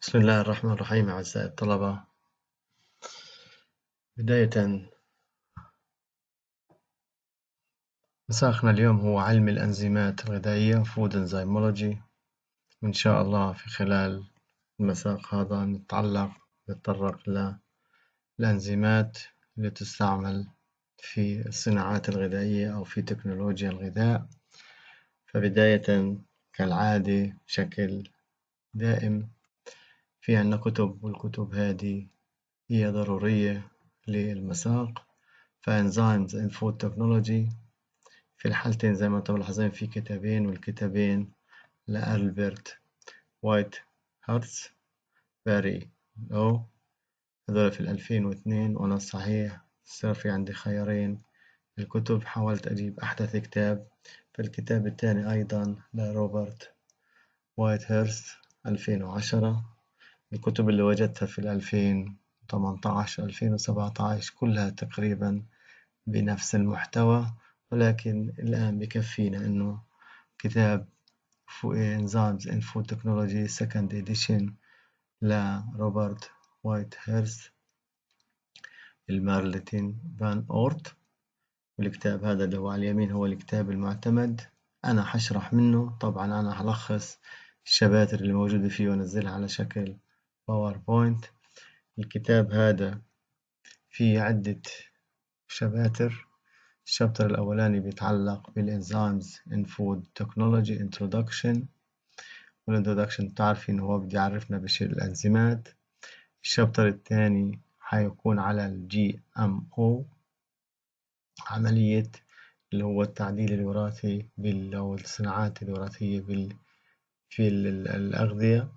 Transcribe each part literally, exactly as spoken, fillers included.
بسم الله الرحمن الرحيم أعزائي الطلبة. بداية مساقنا اليوم هو علم الأنزيمات الغذائية Food Enzymology، وإن شاء الله في خلال المساق هذا نتعلق نتطرق للأنزيمات اللي تستعمل في الصناعات الغذائية أو في تكنولوجيا الغذاء. فبداية كالعادة بشكل دائم في عنا كتب، والكتب هذه هي ضرورية للمساق. فإنزيمز in Food Technology في الحالتين زي ما انتم ملاحظين في كتابين، والكتابين لألبرت وايت هارتس باري لو، هذول في الألفين واثنين. وأنا الصحيح صار في عندي خيارين الكتب، حاولت أجيب أحدث كتاب. فالكتاب الثاني أيضا لروبرت وايت هيرست ألفين وعشرة. الكتب اللي وجدتها في الألفين وثمانية عشر ألفين وسبعة عشر كلها تقريبا بنفس المحتوى، ولكن الآن بكفينا إنه كتاب Enzymes in Food Technology Second Edition لروبرت وايت هيرست المارلتين فان أورت. والكتاب هذا اللي هو على اليمين هو الكتاب المعتمد. أنا حشرح منه، طبعا أنا هلخص الشباتر اللي موجودة فيه وأنزلها على شكل باوربوينت. الكتاب هذا فيه عدة شباتر. الشابتر الأولاني بيتعلق بالإنزيمز in Food Technology Introduction، والإنترودكشن تعرفين هو بدي يعرفنا بشيء الأنزيمات. الشابتر الثاني حيكون على الجي أم أو، عملية اللي هو التعديل الوراثي بال أو الصناعات الوراثية بال في الأغذية،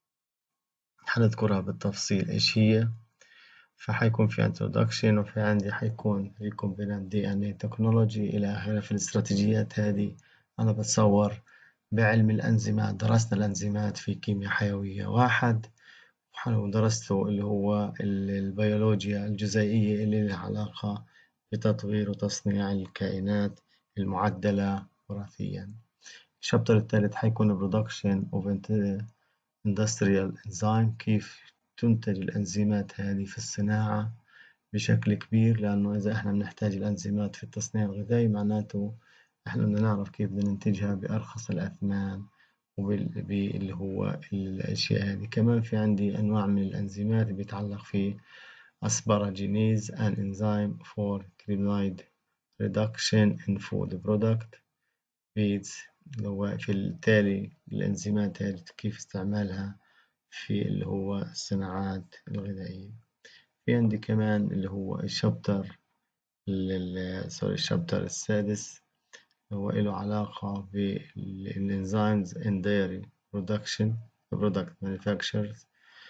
حنذكرها بالتفصيل إيش هي. فحيكون في introduction، وفي عندي حيكون recombinant دي إن إيه technology إلى آخره. في الاستراتيجيات هذه أنا بتصور بعلم الأنزيمات درسنا الأنزيمات في كيمياء حيوية واحد، ودرسته اللي هو البيولوجيا الجزيئية اللي لها علاقة بتطوير وتصنيع الكائنات المعدلة وراثيا. الشابتر الثالث حيكون production of industrial enzyme، كيف تنتج الأنزيمات هذه في الصناعة بشكل كبير، لأنه إذا إحنا بنحتاج الأنزيمات في التصنيع الغذائي معناته إحنا بدنا نعرف كيف بدنا ننتجها بأرخص الأثمان وباللي هو الأشياء هذه. كمان في عندي أنواع من الأنزيمات بيتعلق في asparagines an enzyme for carbonide reduction in food product feeds، اللي هو في التالي الأنزيمات هذه كيف استعمالها في اللي هو الصناعات الغذائية. في عندي كمان اللي هو الشابتر سوري الشابتر السادس هو له علاقة بالإنزيمز in dairy production product manufacturers،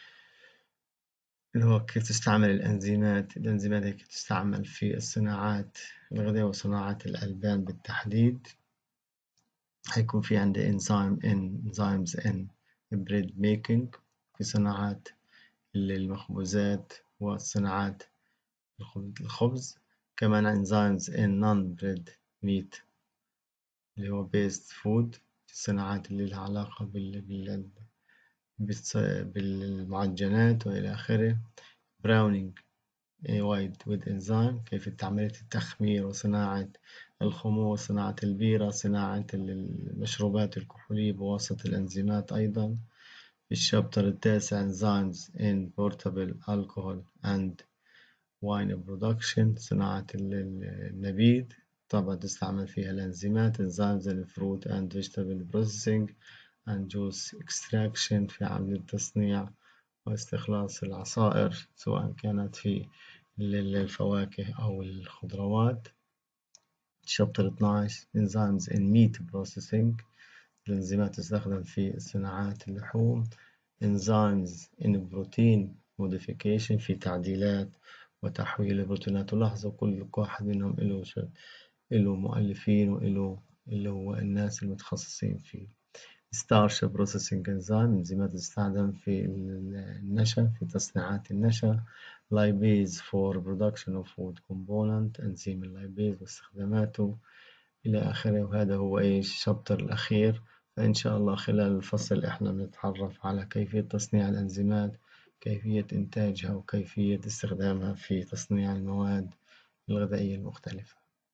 اللي هو كيف تستعمل الأنزيمات الأنزيمات هي كيف تستعمل في الصناعات الغذائية وصناعة الألبان بالتحديد. هيكون في عندي enzyme in enzymes in bread making في صناعات المخبوزات وصناعات الخبز. كمان enzymes in non-bread meat اللي هو based food، الصناعات اللي لها علاقة بال... بال... بالمعجنات وإلى آخره. براونينج وايد with enzyme، كيف عملية التخمير وصناعة الخمور، صناعة البيرة، صناعة المشروبات الكحولية بواسطة الأنزيمات أيضا. في الشابتر التاسع enzymes in portable alcohol and wine production، صناعة النبيذ طبعا تستعمل فيها الأنزيمات. enzymes in fruit and vegetable processing and juice extraction في عملية تصنيع واستخلاص العصائر سواء كانت في الفواكه أو الخضروات. شابتر اثناشر enzymes in meat processing، الإنزيمات تستخدم في صناعات اللحوم. enzymes in protein modification في تعديلات وتحويل البروتينات. ولاحظوا كل واحد منهم له له مؤلفين وله اللي هو الناس المتخصصين فيه. starch processing enzyme، إنزيمات تستخدم في النشا في تصنيعات النشا. lipase for production of food component، إنزيم اللايبيز واستخداماته إلى آخره. وهذا هو إيش الشابتر الأخير فإن شاء الله خلال الفصل إحنا بنتعرف على كيفية تصنيع الأنزيمات، كيفية إنتاجها، وكيفية استخدامها في تصنيع المواد الغذائية المختلفة.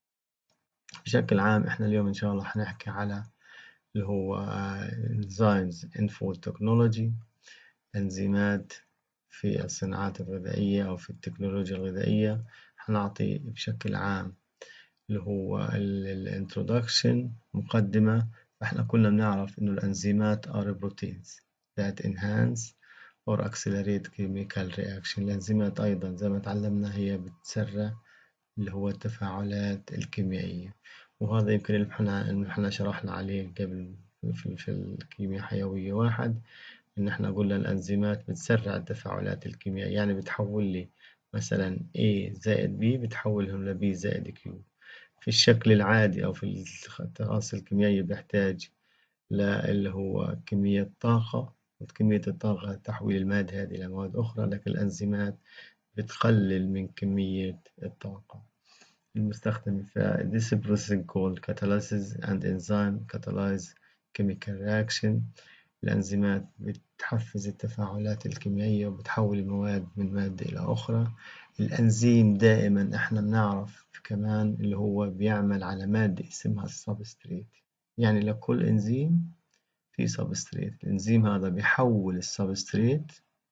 بشكل عام إحنا اليوم إن شاء الله حنحكي على اللي هو Enzymes in Food Technology، أنزيمات في الصناعات الغذائية أو في التكنولوجيا الغذائية. حنعطي بشكل عام اللي هو الانترودكشن، مقدمة. فإحنا كلنا بنعرف إنه الأنزيمات are proteins that enhance or accelerate chemical reaction. الأنزيمات أيضا زي ما تعلمنا هي بتسرع اللي هو التفاعلات الكيميائية، وهذا يمكن اللي احنا اللي احنا شرحنا عليه قبل في, في الكيمياء حيوية واحد، إن احنا قلنا الأنزيمات بتسرع التفاعلات الكيميائية، يعني بتحول لي مثلا A زائد B بتحولهم ل B زائد Q. في الشكل العادي أو في الخواص الكيميائية بيحتاج اللي هو كمية طاقة، وكمية الطاقة تحويل المادة هذه إلى مواد أخرى، لكن الأنزيمات بتقلل من كمية الطاقة المستخدمة. ف this process called catalysis and enzyme catalyze chemical reaction. الأنزيمات بتحفز التفاعلات الكيميائية وبتحول المواد من مادة إلى أخرى. الأنزيم دائما إحنا بنعرف كمان اللي هو بيعمل على مادة اسمها السبستريت، يعني لكل إنزيم في سبستريت. الإنزيم هذا بيحول السبستريت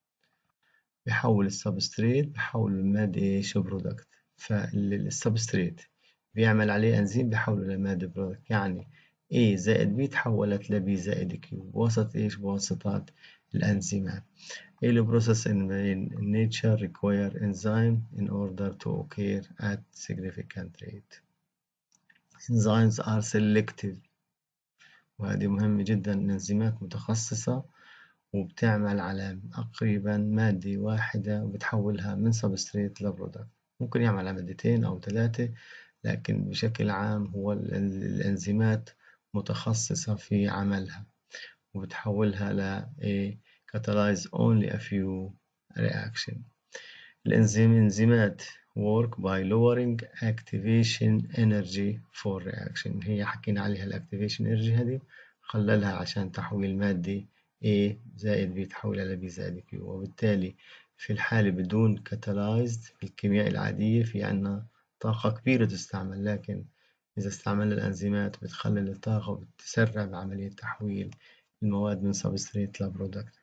بيحول السبستريت بيحول المادة إيش برودكت. فالسبستريت بيعمل عليه أنزيم بيحوله لمادة برودكت، يعني A زائد B تحولت ل B زائد Q بواسطة إيش؟ بواسطة الأنزيمات. The process in, in nature require enzyme in order to occur at significant rate. Enzymes are selective، وهذه مهمة جدا. الإنزيمات متخصصة وبتعمل على تقريبا مادة واحدة وبتحولها من سبستريت لبرودكت. ممكن يعمل على مادتين أو ثلاثة، لكن بشكل عام هو الإنزيمات متخصصة في عملها وبتحولها ل a catalyze only a few reaction. الإنزيم إنزيمات work by lowering activation energy for reaction. هي حكينا عليها الactivation energy هذه خللها عشان تحويل مادة A زائد B تحولها ل B زائد Q، وبالتالي في الحالة بدون catalyzed في الكيمياء العادية في عنا طاقة كبيرة تستعمل، لكن إذا استعملنا الأنزيمات بتخلل الطاقة وبتسرع بعملية تحويل المواد من substrate لبرودكت.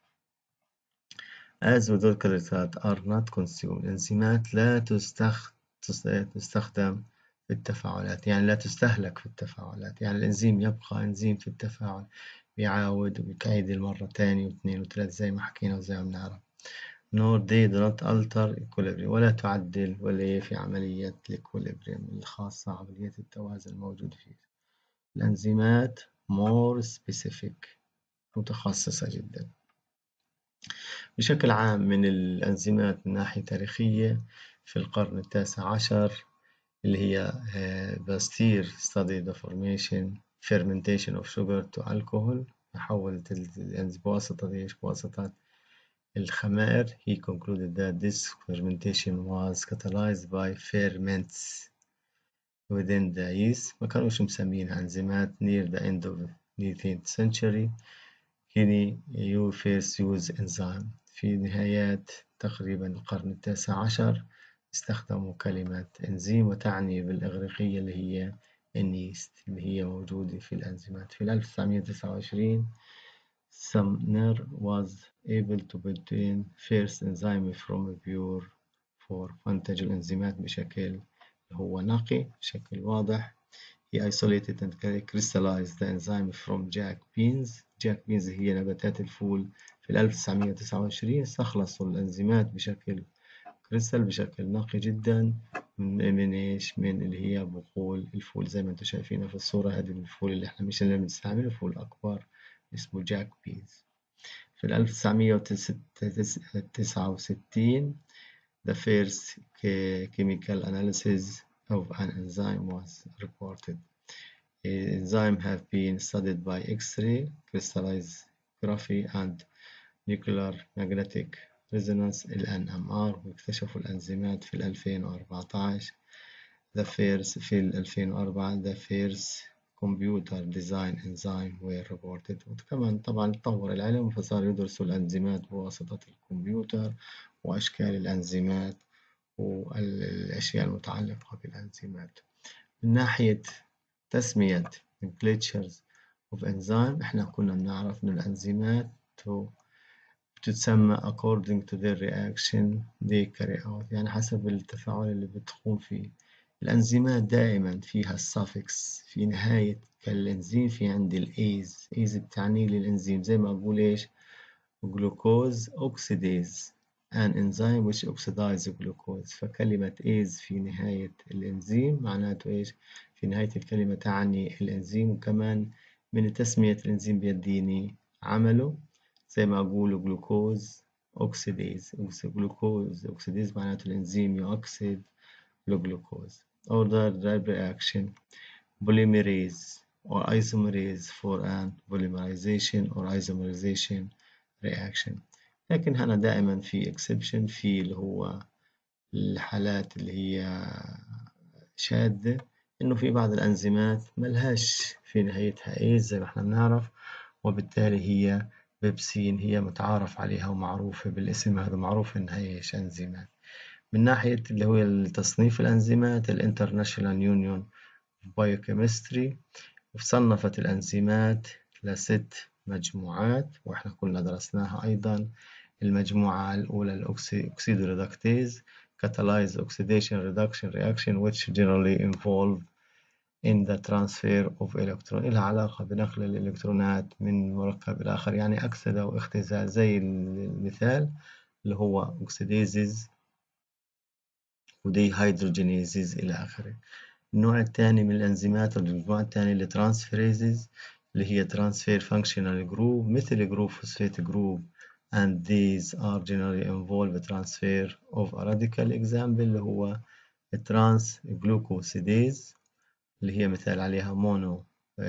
As without catalysts are not consumed. الإنزيمات لا تستخ... تستخدم في التفاعلات، يعني لا تستهلك في التفاعلات. يعني الإنزيم يبقى إنزيم في التفاعل، بيعاود وبيكعيد المرة تاني واثنين وثلاثة زي ما حكينا وزي ما بنعرف. nor they do not alter equilibrium، ولا تعدل ولا في عملية الإكوليبريم الخاصة عملية التوازن الموجود فيه. الأنزيمات more specific، متخصصة جدا. بشكل عام من الأنزيمات من ناحية تاريخية في القرن التاسع عشر اللي هي باستير studied the formation fermentation of sugar to alcohol. حولت الأنزيم بواسطة إيش؟ بواسطة الخمائر. He concluded that this fermentation was catalyzed by ferments within the yeast. ما كانوش مسمينها أنزيمات. Near the end of nineteenth century he you first use enzyme. في نهايات تقريبا القرن التاسع عشر استخدموا كلمة إنزيم، وتعني بالإغريقية اللي هي النيست اللي هي موجودة في الأنزيمات. في ألف وتسعمية وتسعة وعشرين Sumner was able to obtain first enzyme from pure form. فانتج الإنزيمات بشكل هو نقي بشكل واضح. He isolated and crystallized the enzyme from jack beans. jack beans هي نباتات الفول. في ألف وتسعمية وتسعة وعشرين استخلصوا الأنزيمات بشكل كريستال بشكل نقي جدا من من إيش؟ من اللي هي بقول الفول زي ما أنتم شايفينها في الصورة. هذه الفول اللي إحنا مش اللي بنستعمله، الفول الأكبر اسمه جاك بينز. في ألف وتسعمية وتسعة وستين the first chemical analysis of an enzyme was reported. Enzymes have been studied by X-ray crystallography and nuclear magnetic resonance ال إن إم آر، واكتشفوا الأنزيمات في ألفين وأربعتاشر. The first في ألفين وأربعة the first computer design enzyme were reported. وكمان طبعا تطور العلم فصار يدرسوا الأنزيمات بواسطة الكمبيوتر وأشكال الأنزيمات والأشياء المتعلقة بالأنزيمات. من ناحية تسمية nomenclatures of enzyme إحنا كنا بنعرف إن الأنزيمات بتتسمى according to their reaction they carry out، يعني حسب التفاعل اللي بتقوم فيه. الأنزيمات دائما فيها السافكس في نهاية كالإنزيم في عندي الإيز، إيز بتعني لي الإنزيم زي ما أقول إيش glucose oxidase an enzyme which oxidizes glucose. فكلمة إيز في نهاية الإنزيم معناته إيش؟ في نهاية الكلمة تعني الإنزيم. وكمان من تسمية الإنزيم بيديني عمله زي ما أقول جلوكوز أوكسيديز. جلوكوز أوكسيديز معناته الإنزيم يؤكسد الجلوكوز. Order drive reaction polymerase or isomerase for an polymerization or isomerization reaction. لكن هنا دائما في exception في اللي هو الحالات اللي هي شاذة، إنه في بعض الأنزيمات ملهاش في نهايتها إيز زي ما إحنا بنعرف، وبالتالي هي بيبسين هي متعارف عليها ومعروفة بالاسم هذا، معروف إنها إيش أنزيمات. من ناحية اللي هو تصنيف الأنزيمات الانترناشونال يونيون بايوكيمستري صنفت الأنزيمات لست مجموعات وإحنا كنا درسناها أيضا. المجموعة الأولى الأكسيدو ريدكتيز catalyze oxidation reduction reaction which generally involve in the transfer of electron، إلها علاقة بنقل الإلكترونات من مركب إلى آخر، يعني أكسدة واختزال زي المثال اللي هو oxidases ودي هيدروجينيزز إلى آخره. النوع الثاني من الأنزيمات المجموعة الثانية اللي ترانسفيريزز اللي هي transfer functional group مثل جروب فوسفات جروب and these are generally involve transfer of a radical example اللي هو الترانس جلوكوسيديز اللي هي مثال عليها مونو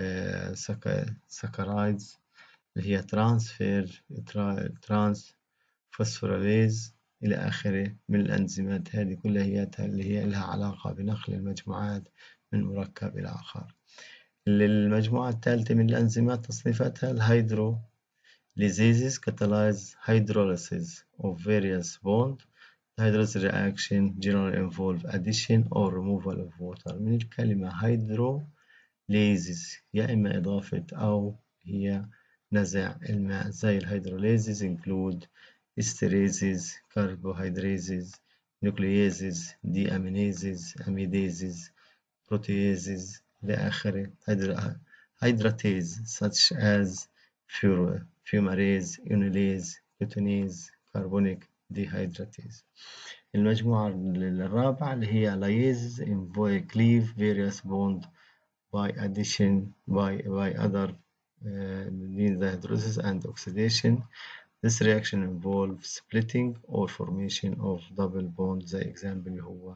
ساكرايدز اللي هي ترانسفير ترانس فوسفوريليز إلى آخره من الأنزيمات. هذه كلها هي اللي هي لها علاقة بنقل المجموعات من مركب إلى آخر. المجموعة الثالثة من الأنزيمات تصنيفاتها الهيدرو lysases catalyze hydrolysis of various bonds. Hydrolysis reaction generally involve addition or removal of water. من الكلمة hydrolysis يا إما إضافة أو هي نزع الماء زي الهيدروليزز include esterases, carbohydrases, nucleases, deaminases, amidases, proteases إلى آخره. Hydratase such as fumarase, enolase, ketonase, carbonic dehydratase. المجموعة الرابعة اللي هي lyase involve cleave various bond by addition by by other uh, means the hydrolysis and oxidation. This reaction involves splitting or formation of double bond. زي example اللي هو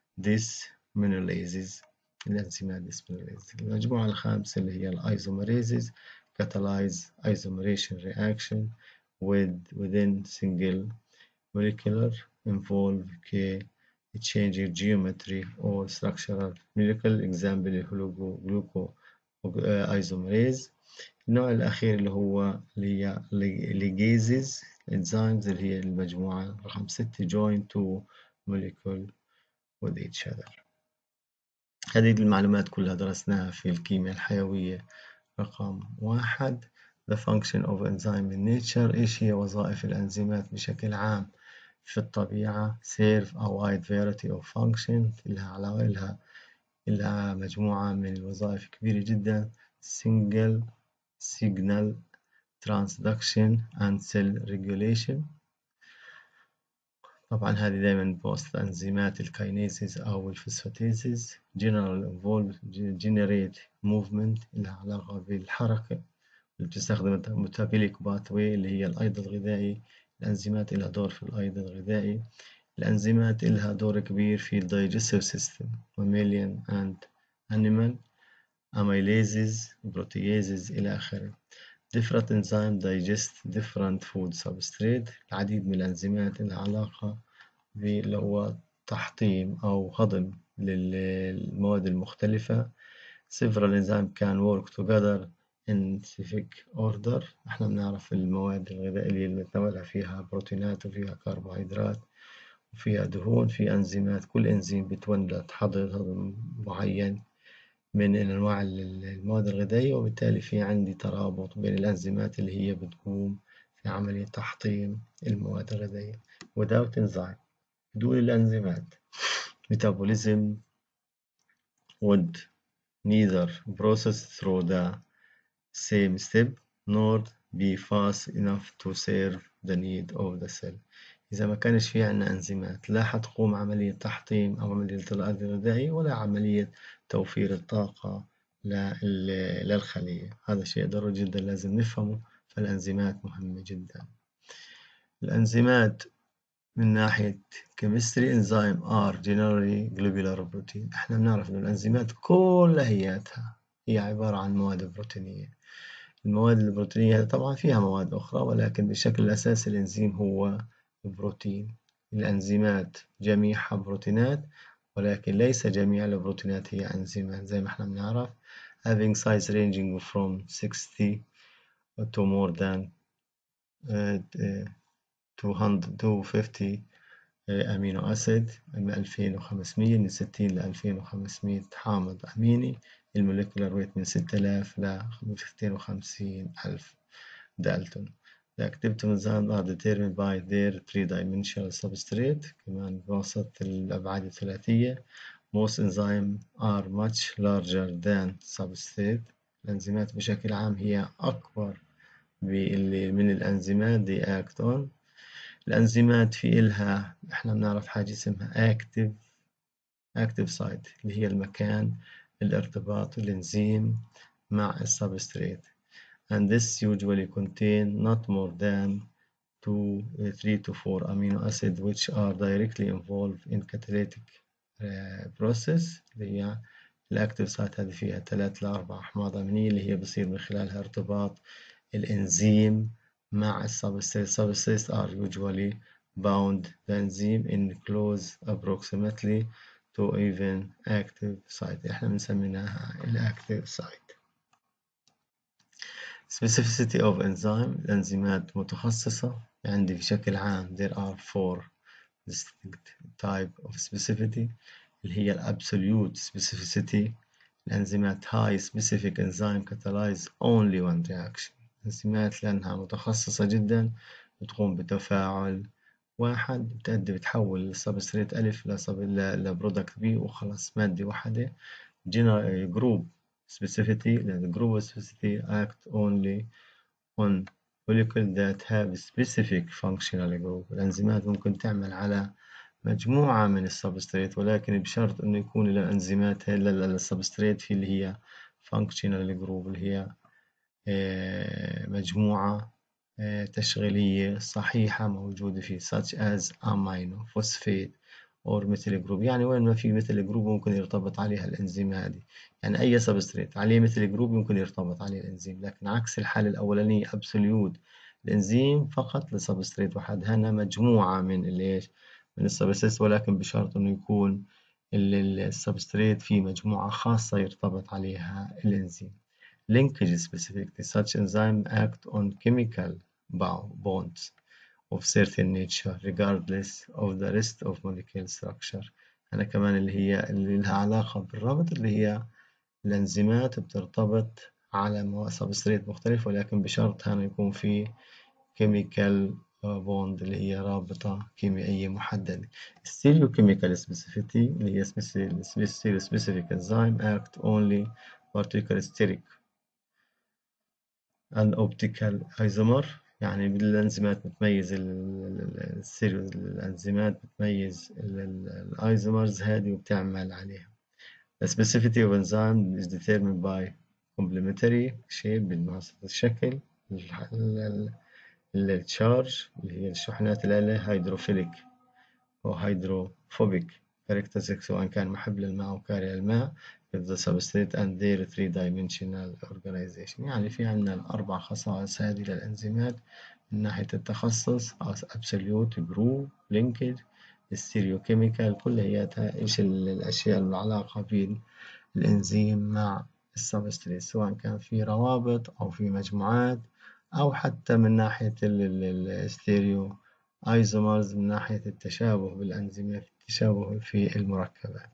dysminolases الأنزيمات dysminolases. المجموعة الخامسة اللي هي الأيزوميريزز catalyze isomerization reaction with within single molecular involve K changing geometry or structural molecular example gluco isomerase. النوع الأخير اللي هو اللي هي ligases enzymes اللي هي المجموعة رقم ستة join to molecule with each other. هذه المعلومات كلها درسناها في الكيمياء الحيوية. رقم واحد the function of enzyme in nature، إيش هي وظائف الأنزيمات بشكل عام في الطبيعة. serve a wide variety of functions، إلها علاقة إلها إلها مجموعة من الوظائف كبيرة جدا. single signal transduction and cell regulation. طبعا هذه دائما بواسطة أنزيمات الكاينيزيز أو الفوسفاتيزيز. general involve generate movement لها علاقة بالحركة اللي بتستخدم metabolic pathway اللي هي الأيض الغذائي. الأنزيمات لها دور في الأيض الغذائي. الأنزيمات لها دور كبير في ال digestive system mammalian and animal amylases proteases إلى آخره. different enzymes digest different food substrate. العديد من الأنزيمات لها علاقة باللي هو تحطيم أو هضم للمواد المختلفة several enzymes can work together in specific order. احنا بنعرف المواد الغذائية اللي بنتناولها فيها بروتينات وفيها كربوهيدرات وفيها دهون، في أنزيمات، كل إنزيم بتولد حضر هضم معين من أنواع المواد الغذائية، وبالتالي في عندي ترابط بين الأنزيمات اللي هي بتقوم في عملية تحطيم المواد الغذائية. without enzyme، بدون الأنزيمات metabolism would neither process through the same step nor be fast enough to serve the need of the cell. إذا ما كانش في عنا أنزيمات لا حتقوم عملية تحطيم أو عملية الغذاء الغذائي ولا عملية توفير الطاقة للخلية. هذا شيء ضروري جدا لازم نفهمه، فالأنزيمات مهمة جدا. الأنزيمات من ناحية chemistry enzyme are generally globular protein. احنا بنعرف إنه الأنزيمات كلها هي عبارة عن مواد بروتينية. المواد البروتينية طبعا فيها مواد أخرى، ولكن بشكل الأساسي الإنزيم هو بروتين. الأنزيمات جميعها بروتينات، ولكن ليس جميع البروتينات هي أنزيمات زي ما احنا بنعرف. having size ranging from sixty to more than uh, two hundred to fifty أمينو أسيد، من ألفين وخمسمية من ستين ل ألفين وخمسمية حامض أميني. الموليكولار ويت من ستة آلاف ل مئتين وخمسين ألف دالتون. The activity enzymes are determined by their three-dimensional substrate، كمان بواسطة الأبعاد الثلاثية. Most enzymes are much larger than substrate. الأنزيمات بشكل عام هي أكبر من الأنزيمات they act on. الأنزيمات في إلها إحنا بنعرف حاجة اسمها active active site اللي هي المكان الارتباط الإنزيم مع السبستريت. and this usually contain not more than two, three to four amino acids which are directly involved in catalytic uh, process. اللي هي الأكتيف سايت هذه فيها ثلاث لأربع أحماض أمينية اللي هي بصير من خلالها ارتباط الإنزيم مع السبستريت. Substrates are usually bound the enzyme in close approximately to even active site. احنا بنسميناها الأكتيف سايت. Specificity of enzyme، الأنزيمات متخصصة. عندي بشكل عام there are four distinct type of specificity اللي هي الابسوليوت specificity. الأنزيمات high specific enzyme catalyze only one reaction. الأنزيمات لأنها متخصصة جدا بتقوم بتفاعل واحد، بتأدي بتحول السبستريت ألف لبرودكت بي وخلاص، مادة واحدة. group specificity، لأن group specificity act only on molecules that have specific functional group. الأنزيمات ممكن تعمل على مجموعة من السبستريت، ولكن بشرط إنه يكون الأنزيمات للسبستريت في اللي هي functional group اللي هي مجموعة تشغيلية صحيحة موجودة فيه such as amino phosphate or methyl group. يعني وين ما في مثل جروب ممكن يرتبط عليها الإنزيم هذه، يعني أي سبستريت عليه مثل جروب يمكن يرتبط عليه الإنزيم. لكن عكس الحالة الأولانية absolute الإنزيم فقط لسبستريت واحد، هنا مجموعة من الإيش من السبستريت، ولكن بشرط إنه يكون السبستريت في مجموعة خاصة يرتبط عليها الإنزيم. Linkage specificity، such enzymes act on chemical bonds of certain nature regardless of the rest of molecule structure. أنا كمان اللي هي اللي لها علاقة بالربط، اللي هي الأنزيمات بترتبط على سبستريت مختلف، ولكن بشرط هنا يكون في chemical bond اللي هي رابطة كيميائية محددة. Stereochemical specificity اللي هي specific enzyme act only particular steric and optical isomer. يعني الأنزيمات بتميز السيريو الأنزيمات بتميز الأيزومرز هذه وبتعمل عليها. The specificity of enzyme is determined by complementary shape بالمواصفات الشكل، التشارج اللي هي الشحنات اللي عليها هيدروفيليك أو هيدروفوبيك characteristics سواء كان محب للماء أو كاره الماء with the substrate and their three-dimensional organization. يعني في عندنا الأربع خصائص هذه للأنزيمات من ناحية التخصص absolute group linkage stereochemical، كلياتها إيش الأشياء العلاقة بين الإنزيم مع السبستريت، سواء كان في روابط أو في مجموعات أو حتى من ناحية الستيريو ايزومرز، من ناحية التشابه بالأنزيمات، التشابه في المركبات.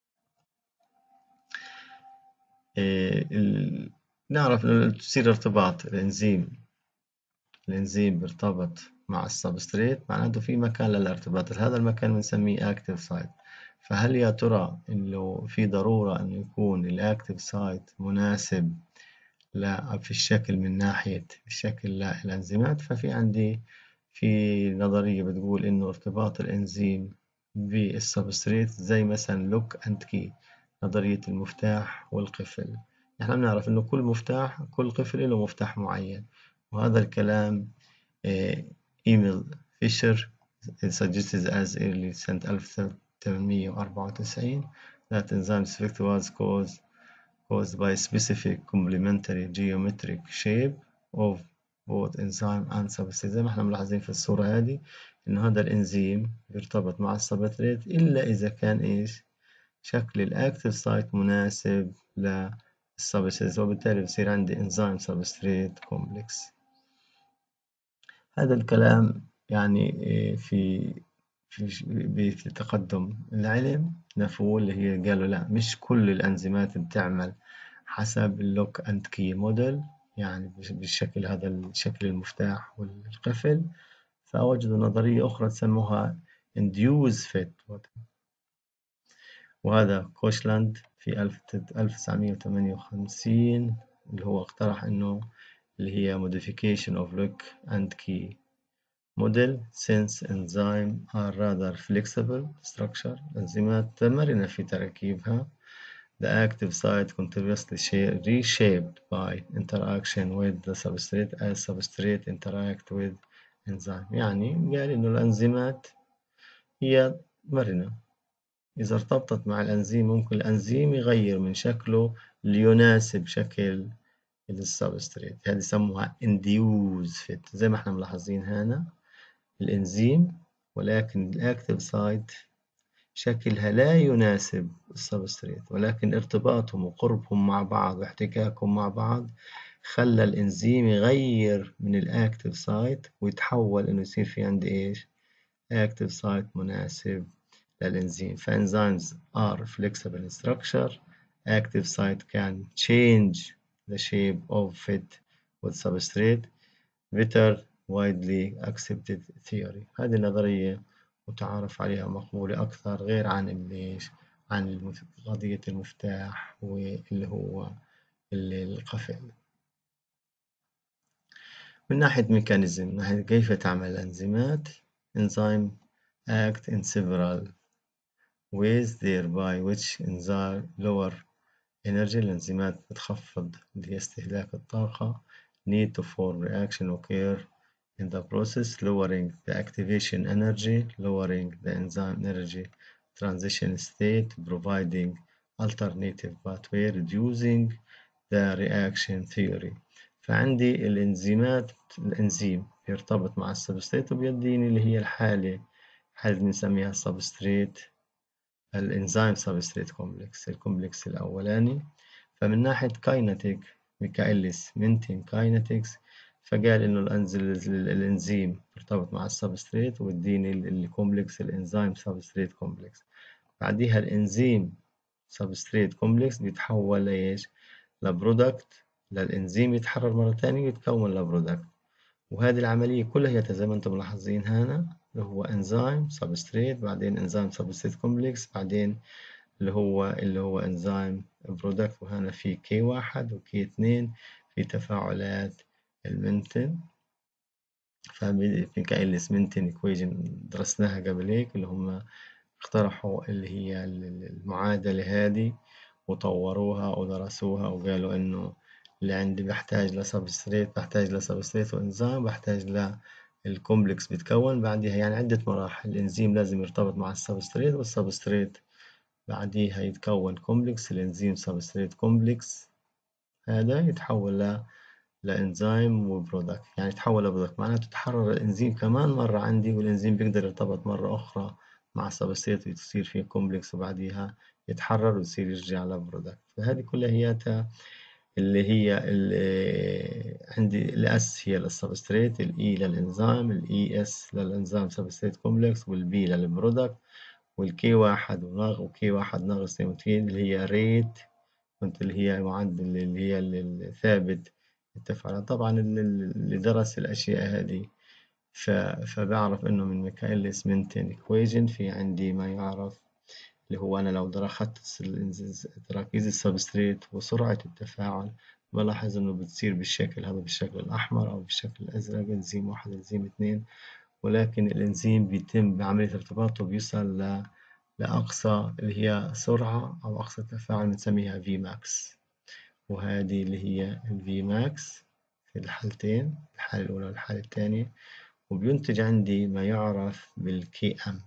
إيه ال... نعرف إنه تصير ارتباط الإنزيم الإنزيم بيرتبط مع السبستريت، معناته في مكان للارتباط، هذا المكان بنسميه active site. فهل يا ترى إنه في ضرورة إنه يكون الأكتيف سايت مناسب لا في الشكل من ناحية الشكل للأنزيمات؟ ففي عندي في نظرية بتقول إنه ارتباط الإنزيم بالسبستريت زي مثلا لوك أند كي، نظرية المفتاح والقفل. نحن بنعرف إنه كل مفتاح كل قفل له مفتاح معين، وهذا الكلام إيميل فيشر suggested as early سنة ألف وثمانمئة وأربعة وتسعين that enzyme defect was caused caused by specific complementary geometric shape of both enzyme and substrate. زي ما احنا ملاحظين في الصورة هذه إنه هذا الإنزيم بيرتبط مع السبستريت إلا إذا كان إيش شكل الأكتيف سايت مناسب للسبستريت، وبالتالي بصير عندي إنزيم سبستريت كومبلكس. هذا الكلام يعني في في في تقدم العلم نفوه اللي هي قالوا لا، مش كل الأنزيمات بتعمل حسب اللوك أند كي موديل، يعني بالشكل هذا الشكل المفتاح والقفل، فوجدوا نظرية أخرى سموها induce fit. وهذا كوشلاند في ألف وتسعمئة وثمانية وخمسين اللي هو اقترح إنه اللي هي modification of lock and key model since enzyme are rather flexible structure. الأنزيمات مرنة في تركيبها. The active site continuously reshaped by interaction with the substrate as substrate interact with enzyme. يعني قال إنه الأنزيمات هي مرنة، إذا ارتبطت مع الأنزيم ممكن الأنزيم يغير من شكله ليناسب شكل السبستريت. هذه يسموها induce fit زي ما احنا ملاحظين هنا الإنزيم، ولكن الأكتيف سايت شكلها لا يناسب السبستريت، ولكن ارتباطهم وقربهم مع بعض واحتكاكهم مع بعض خلى الإنزيم يغير من الأكتيف سايت ويتحول إنه يصير في عندي إيش أكتيف سايت مناسب للإنزيم. فإنزيمز are flexible in structure. Active site can change the shape of fit with substrate. better widely accepted theory. هذه نظرية متعارف عليها مقبولة أكثر، غير عن الإيش عن قضية المفتاح واللي هو القفل. من ناحية ميكانيزم، من ناحية كيف تعمل الأنزيمات، enzyme act in several ways thereby which enzyme lower energy. الأنزيمات بتخفض اللي هي استهلاك الطاقة. need to form reaction occur in the process lowering the activation energy, lowering the enzyme energy transition state, providing alternative pathway, reducing the reaction theory. فعندي الإنزيمات الإنزيم يرتبط مع السبستريت وبيديني اللي هي الحالة حالة بنسميها السبستريت الإنزيم سبستريت كومبلكس الكومبلكس الأولاني. فمن ناحية كاينتيك ميكائيليس مينتين كاينتكس، فقال إنه الإنزيم يرتبط مع السبستريت ويديني الكومبلكس الإنزيم سبستريت كومبلكس. بعديها الإنزيم سبستريت كومبلكس بيتحول لإيش؟ لبرودكت، للإنزيم يتحرر مرة تانية ويتكون لبرودكت. وهذه العملية كلها هي زي ما أنتم ملاحظين هنا اللي هو إنزيم سبستريت، بعدين إنزيم سبستريت كومبلكس، بعدين اللي هو اللي هو إنزيم برودكت. وهنا في كي واحد وكي اثنين في تفاعلات المنتن. ففي ميكائيليس مينتين إيكويجن درسناها قبل هيك، اللي هم اقترحوا اللي هي المعادلة هذه وطوروها ودرسوها وقالوا إنه اللي عندي بحتاج لسبستريت بحتاج لسبستريت وإنزيم بحتاج للكومبلكس بيتكون بعدها، يعني عدة مراحل. الإنزيم لازم يرتبط مع السبستريت، والسبستريت بعديها يتكون كومبلكس الإنزيم سبستريت كومبلكس، هذا يتحول ل لإنزيم وبرودكت، يعني يتحول لبرودكت معناته تحرر الإنزيم كمان مرة عندي، والإنزيم بيقدر يرتبط مرة أخرى مع السبستريت يصير فيه كومبلكس وبعديها يتحرر ويصير يرجع لبرودكت. فهذه كلها هي اللي هي اللي عندي الأس هي للسبستريت، الإي للإنزيم، الإي إس للإنزيم سبستريت كومبلكس، والبي للبرودكت، والكي واحد وناغ وكي واحد ناقص اثنين اللي هي ريت اللي هي معدل اللي هي الثابت التفاعل. طبعا اللي درس الأشياء هذه فبعرف إنه من ميكايلس مينتين إيكويجن في عندي ما يعرف اللي هو أنا لو أخذت تراكيز السبستريت وسرعة التفاعل بلاحظ إنه بتصير بالشكل هذا، بالشكل الأحمر أو بالشكل الأزرق، إنزيم واحد إنزيم اثنين، ولكن الإنزيم بيتم بعملية ارتباطه بيوصل ل لأقصى اللي هي سرعة أو أقصى تفاعل بنسميها في ماكس، وهذه اللي هي الفي ماكس في الحالتين، الحالة الأولى والحالة الثانية، وبينتج عندي ما يعرف بالكي أم.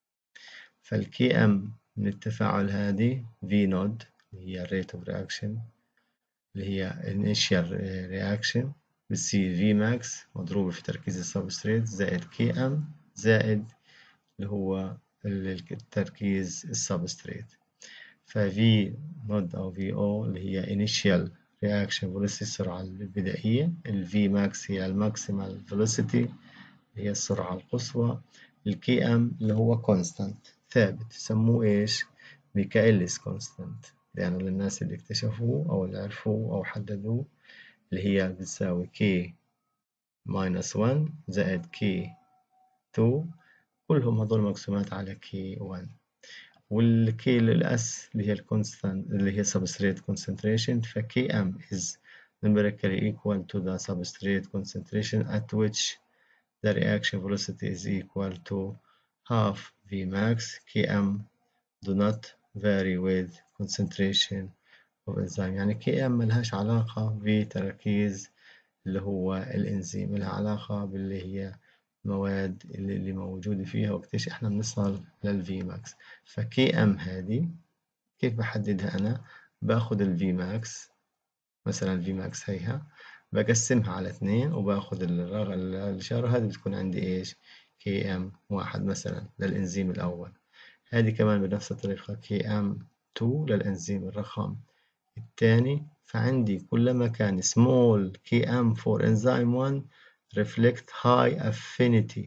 فالكي أم من التفاعل هذه في نود اللي هي rate of reaction اللي هي initial reaction بتصير في ماكس مضروبة في تركيز السبستريت زائد كي أم زائد اللي هو التركيز السبستريت. ففي نود أو في أو اللي هي initial reaction velocity السرعة البدائية، الفي ماكس هي الماكسيمال velocity هي السرعة القصوى، الكي ام اللي هو constant ثابت يسموه ايش؟ ميكايلس كونستانت، لأنه للناس اللي اكتشفوه أو اللي عرفوه أو حددوه اللي هي بتساوي كي ماينس واحد زائد كي اثنين، كلهم هذول مقسومات على كي واحد، والكي للأس اللي هي الكونستانت اللي هي substrate concentration، فكي ام is numerically equal to the substrate concentration at which the reaction velocity is equal to half Vmax. Km do not vary with concentration of enzyme. يعني Km ملهاش علاقة بتركيز اللي هو الإنزيم، لها علاقة باللي هي المواد اللي, اللي موجودة فيها وقتيش إحنا بنصل للVmax. فKm هذه كيف بحددها أنا؟ باخد الVmax مثلا الVmax هيها بقسمها على اثنين وباخد الإشارة هذه بتكون عندي إيش؟ كي إم واحد مثلا للإنزيم الأول، هذه كمان بنفس الطريقة كي إم اثنين للإنزيم الرقم الثاني. فعندي كلما كان small كي إم for enzyme one reflect high affinity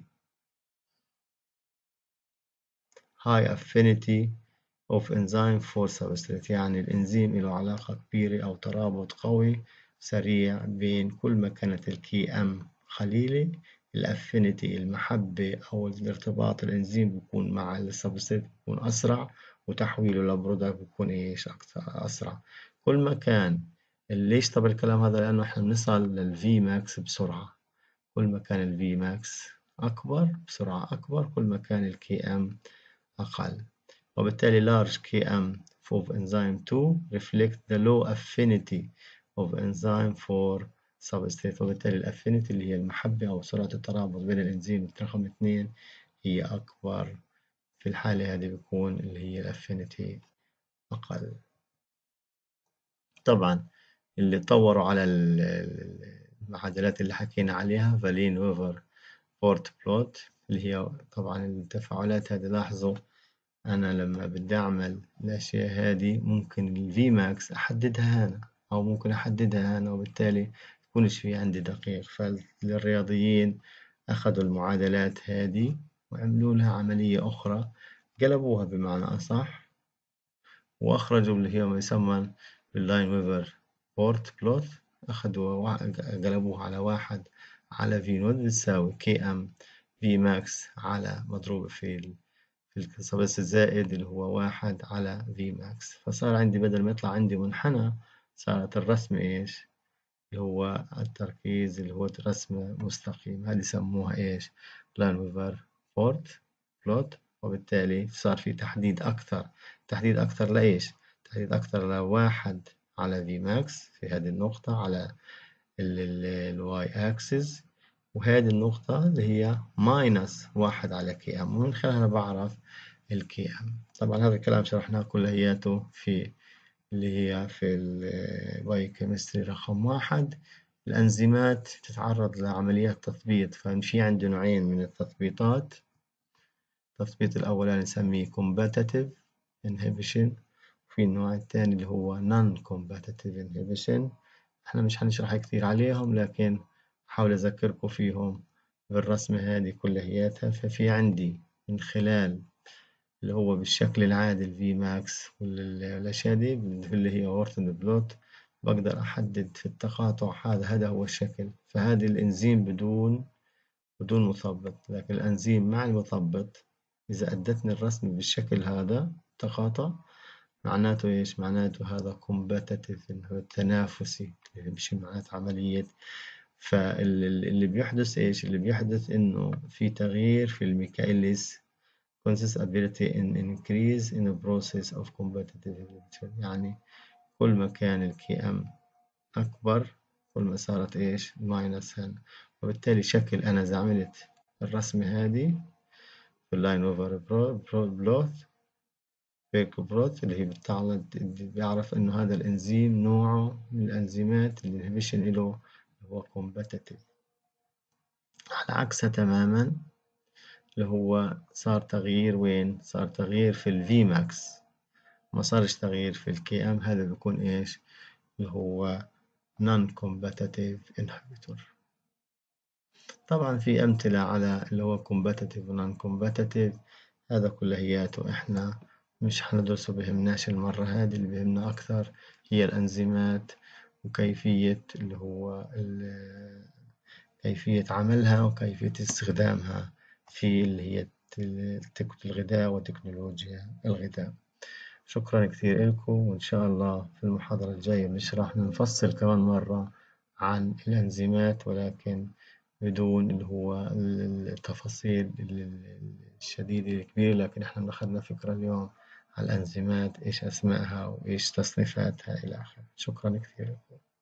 high affinity of enzyme for substrate، يعني الإنزيم له علاقة كبيرة أو ترابط قوي سريع بين كل ما كانت الكي أم قليلة، الأفينيتي المحبة أو الارتباط الإنزيم بيكون مع السبستريت بيكون أسرع، وتحويله لبرودكت بيكون إيش أكثر أسرع. كل ما كان ليش طب الكلام هذا؟ لأنه إحنا بنصل للفي ماكس بسرعة، كل ما كان الفي ماكس أكبر بسرعة أكبر كل ما كان الكي أم أقل، وبالتالي large كي إم of enzyme two reflect the low affinity of enzyme for substrate، وبالتالي الافينيتي اللي هي المحبة أو سرعة الترابط بين الإنزيم رقم اثنين هي أكبر، في الحالة هذه بيكون اللي هي الافينيتي أقل. طبعا اللي طوروا على المعادلات اللي حكينا عليها فالين ويفر بورت بلوت اللي هي طبعا التفاعلات هذه، لاحظوا أنا لما بدي أعمل الأشياء هذه ممكن ال Vmax أحددها هنا أو ممكن أحددها هنا، وبالتالي يكونش في عندي دقيق. فالرياضيين أخذوا المعادلات هذه وعملوا لها عملية أخرى، قلبوها بمعنى أصح، وأخرجوا اللي هي ما يسمى اللاين ويفر بورت بلوت، أخذوا قلبوها على واحد على في نود بتساوي كي أم في ماكس على مضروبة في السبس الزائد اللي هو واحد على في ماكس، فصار عندي بدل ما يطلع عندي منحنى صارت الرسمة إيش؟ اللي هو التركيز اللي هو رسمة مستقيم، هذه يسموها إيش؟ لاين ويفر بورت بلوت، وبالتالي صار في تحديد أكثر، تحديد أكثر لإيش؟ تحديد أكثر لواحد على في ماكس في هذه النقطة على الواي أكسس، وهذه النقطة اللي هي ماينس واحد على كي ام، ومن خلالها بعرف الكي ام. طبعا هذا الكلام شرحناه كلياته في اللي هي في البايوكيمستري رقم واحد. الأنزيمات تتعرض لعمليات تثبيط، ففي عندي نوعين من التثبيطات، التثبيط الأولاني نسميه competitive inhibition، وفي النوع الثاني اللي هو non-competitive inhibition. احنا مش هنشرح كتير عليهم، لكن أحاول أذكركم فيهم بالرسمة هذه كلياتها. ففي عندي من خلال اللي هو بالشكل العادي ال Vmax والأشياء دي اللي هي Wharton blot، بقدر أحدد في التقاطع هذا هذا هو الشكل. فهذه الإنزيم بدون بدون مثبط، لكن الأنزيم مع المثبط إذا أدتني الرسم بالشكل هذا تقاطع، معناته إيش؟ معناته هذا competitive، إنه التنافسي اللي بيمشي معناته عملية. فاللي بيحدث إيش؟ اللي بيحدث إنه في تغيير في الميكايليز consist ability in increase in the process of competitive inhibition. يعني كل ما كان الكي ام أكبر كل ما صارت إيش؟ ماينس هنا. وبالتالي شكل أنا إذا عملت الرسمة هذه في اللاين أوفر بلوت بيرك بروت اللي هي بتعرض بيعرف إنه هذا الإنزيم نوعه من الأنزيمات اللي الانهبيشن إله هو competitive. على عكسها تماما اللي هو صار تغيير وين؟ صار تغيير في الفي ماكس، ما صارش تغيير في الكي ام. هذا بيكون إيش؟ اللي هو non competitive inhibitor. طبعا في أمثلة على اللي هو competitive و non competitive، هذا كلياته إحنا مش حندرسه، بهمناش المرة هذه. اللي بهمنا أكثر هي الأنزيمات وكيفية اللي هو كيفية عملها وكيفية استخدامها في اللي هي الغذاء وتكنولوجيا الغذاء. شكرا كثير لكم، وإن شاء الله في المحاضرة الجاية بنشرح نفصل كمان مرة عن الأنزيمات، ولكن بدون اللي هو التفاصيل الشديدة الكبيرة. لكن احنا أخذنا فكرة اليوم على الأنزيمات، إيش أسمائها وإيش تصنيفاتها إلى آخره. شكرا كثير لكم.